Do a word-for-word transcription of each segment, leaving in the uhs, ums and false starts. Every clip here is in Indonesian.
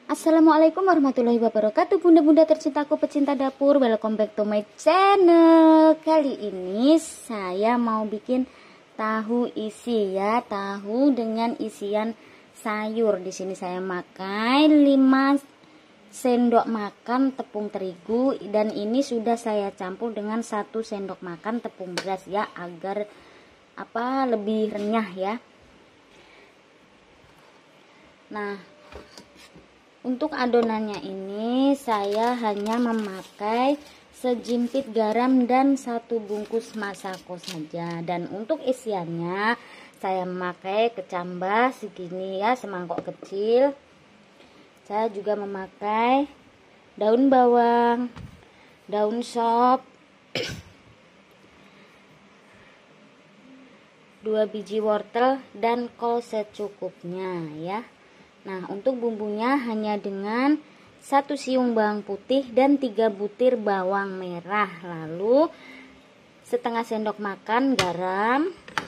Assalamualaikum warahmatullahi wabarakatuh, bunda-bunda tercintaku pecinta dapur. Welcome back to my channel. Kali ini saya mau bikin tahu isi ya, tahu dengan isian sayur. Di sini saya pakai lima sendok makan tepung terigu, dan ini sudah saya campur dengan satu sendok makan tepung beras ya, agar apa lebih renyah ya. Nah, untuk adonannya ini saya hanya memakai sejimpit garam dan satu bungkus masako saja. Dan untuk isiannya saya memakai kecambah segini ya, semangkok kecil. Saya juga memakai daun bawang, daun sop, dua biji wortel, dan kol secukupnya ya. Nah, untuk bumbunya hanya dengan satu siung bawang putih dan tiga butir bawang merah, lalu setengah sendok makan garam,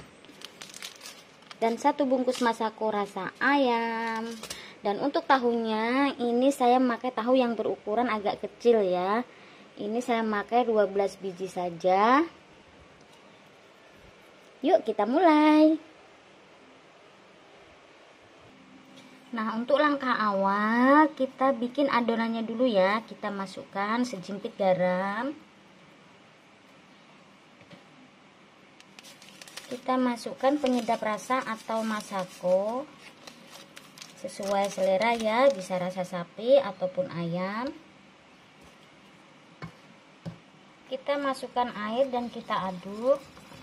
dan satu bungkus masako rasa ayam. Dan untuk tahunya ini saya memakai tahu yang berukuran agak kecil ya. Ini saya memakai dua belas biji saja. Yuk kita mulai. Nah, untuk langkah awal kita bikin adonannya dulu ya. Kita masukkan sejimpit garam. Kita masukkan penyedap rasa atau masako sesuai selera ya, bisa rasa sapi ataupun ayam. Kita masukkan air dan kita aduk.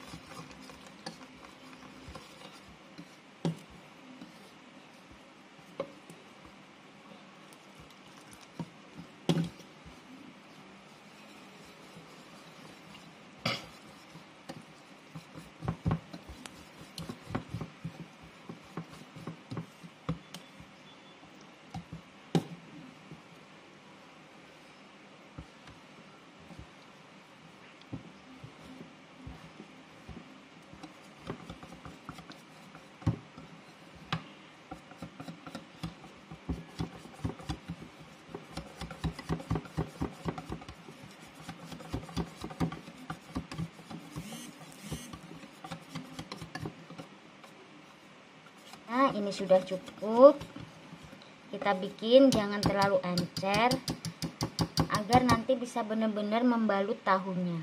Nah, ini sudah cukup. Kita bikin jangan terlalu encer, agar nanti bisa benar-benar membalut tahunya.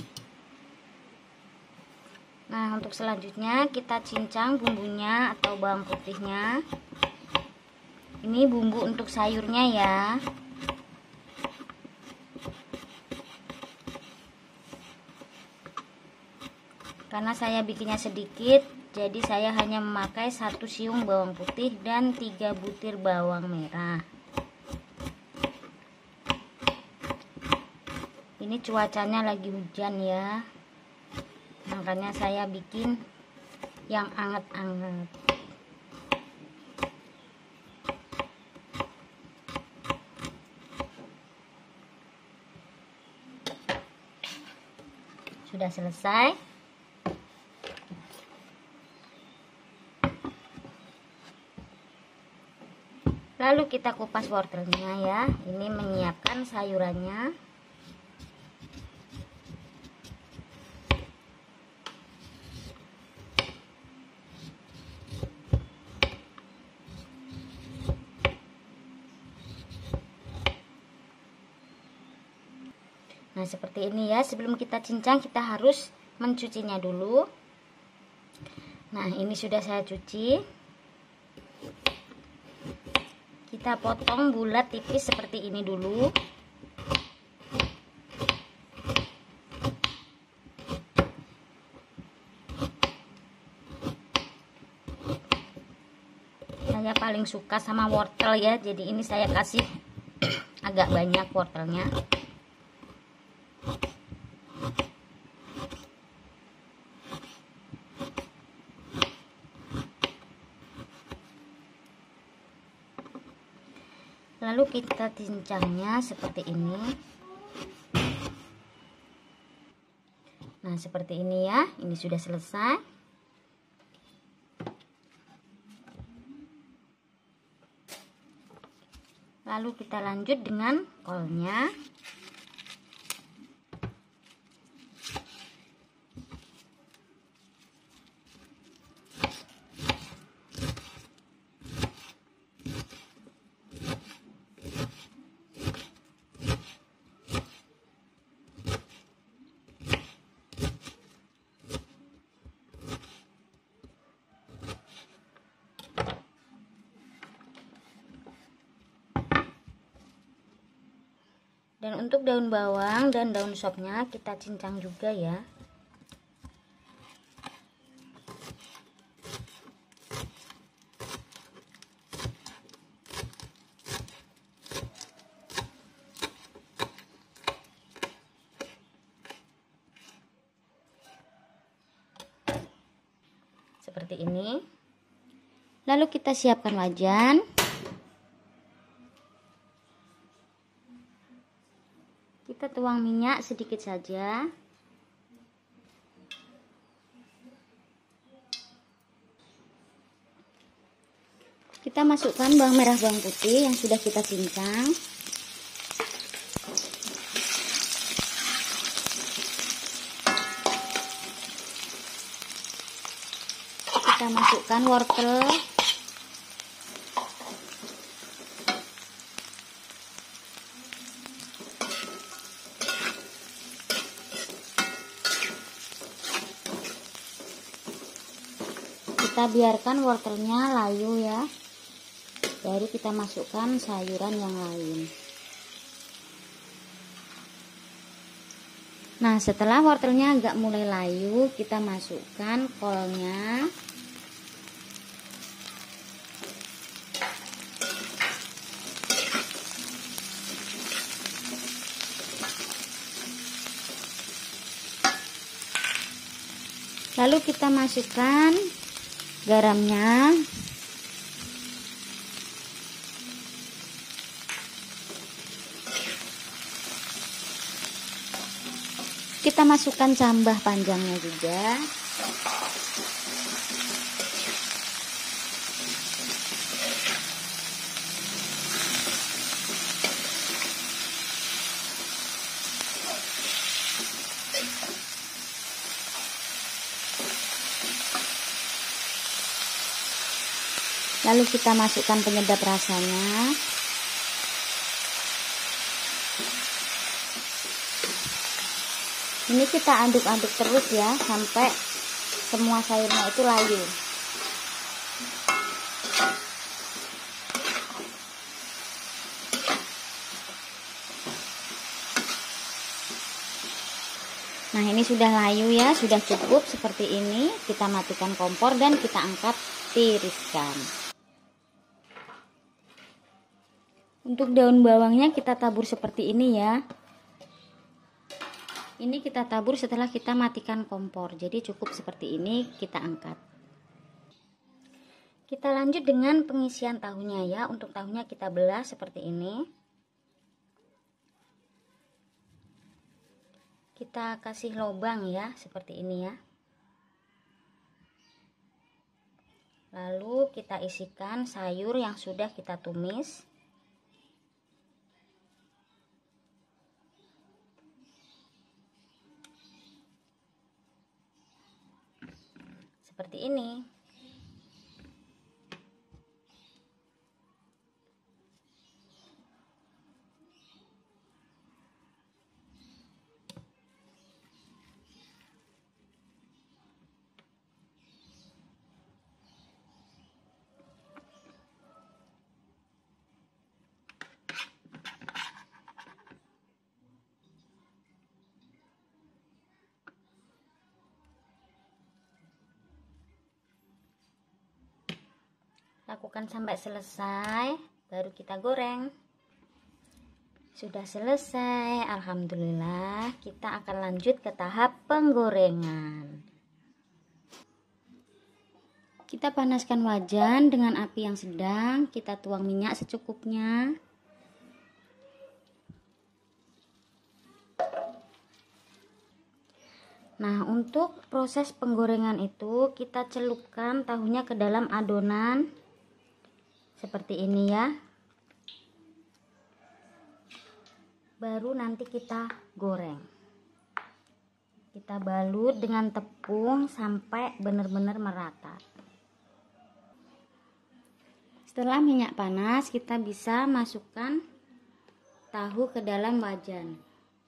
Nah, untuk selanjutnya kita cincang bumbunya atau bawang putihnya. Ini bumbu untuk sayurnya ya. Karena saya bikinnya sedikit, jadi saya hanya memakai satu siung bawang putih dan tiga butir bawang merah. Ini cuacanya lagi hujan ya, makanya saya bikin yang anget-anget. Sudah selesai. Lalu kita kupas wortelnya ya. Ini menyiapkan sayurannya. Nah, seperti ini ya. Sebelum kita cincang kita harus mencucinya dulu. Nah, ini sudah saya cuci. Kita potong bulat tipis seperti ini dulu. Saya paling suka sama wortel ya, jadi ini saya kasih agak banyak wortelnya. Lalu kita cincangnya seperti ini. Nah, seperti ini ya. Ini sudah selesai. Lalu kita lanjut dengan kolnya. Dan untuk daun bawang dan daun sopnya kita cincang juga ya. Seperti ini. Lalu kita siapkan wajan. Kita tuang minyak sedikit saja. Kita masukkan bawang merah, bawang putih yang sudah kita cincang. Kita masukkan wortel. Kita biarkan wortelnya layu ya. Baru kita masukkan sayuran yang lain. Nah, setelah wortelnya agak mulai layu, kita masukkan kolnya. Lalu kita masukkan garamnya. Kita masukkan cambah panjangnya juga. Lalu kita masukkan penyedap rasanya. Ini kita aduk-aduk terus ya sampai semua sayurnya itu layu. Nah, ini sudah layu ya, sudah cukup seperti ini. Kita matikan kompor dan kita angkat, tiriskan. Untuk daun bawangnya kita tabur seperti ini ya. Ini kita tabur setelah kita matikan kompor. Jadi cukup seperti ini, kita angkat. Kita lanjut dengan pengisian tahunya ya. Untuk tahunya kita belah seperti ini. Kita kasih lubang ya, seperti ini ya. Lalu kita isikan sayur yang sudah kita tumis. Seperti ini. Lakukan sampai selesai, baru kita goreng. Sudah selesai, alhamdulillah. Kita akan lanjut ke tahap penggorengan. Kita panaskan wajan dengan api yang sedang. Kita tuang minyak secukupnya. Nah, untuk proses penggorengan itu kita celupkan tahunya ke dalam adonan seperti ini ya. baru nanti kita goreng. Kita balut dengan tepung sampai benar-benar merata. Setelah minyak panas, kita bisa masukkan tahu ke dalam wajan.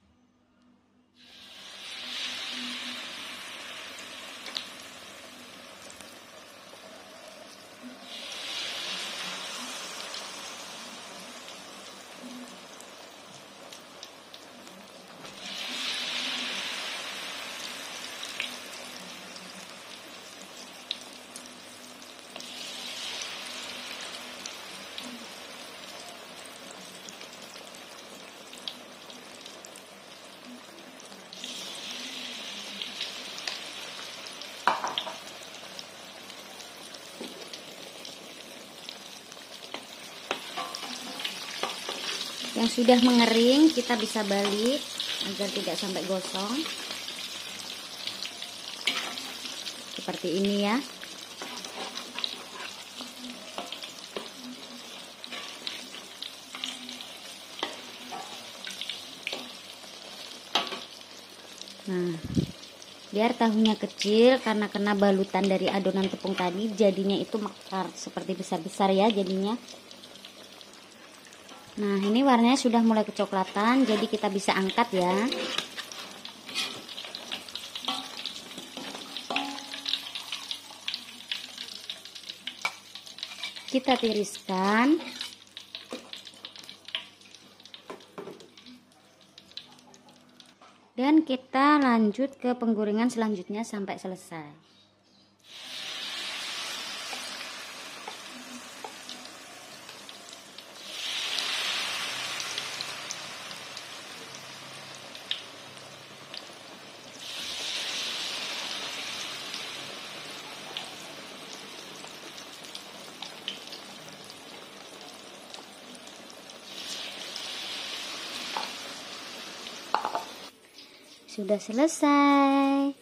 Yang sudah mengering kita bisa balik agar tidak sampai gosong. Seperti ini ya. Nah, biar tahunya kecil karena kena balutan dari adonan tepung tadi, jadinya itu mekar seperti besar-besar ya jadinya. Nah, ini warnanya sudah mulai kecoklatan, jadi kita bisa angkat ya. Kita tiriskan. Dan kita lanjut ke penggorengan selanjutnya sampai selesai. Sudah selesai.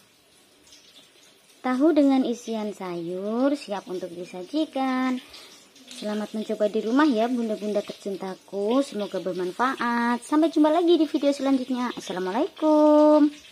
Tahu dengan isian sayur siap untuk disajikan. Selamat mencoba di rumah ya bunda-bunda tercintaku. Semoga bermanfaat. Sampai jumpa lagi di video selanjutnya. Assalamualaikum.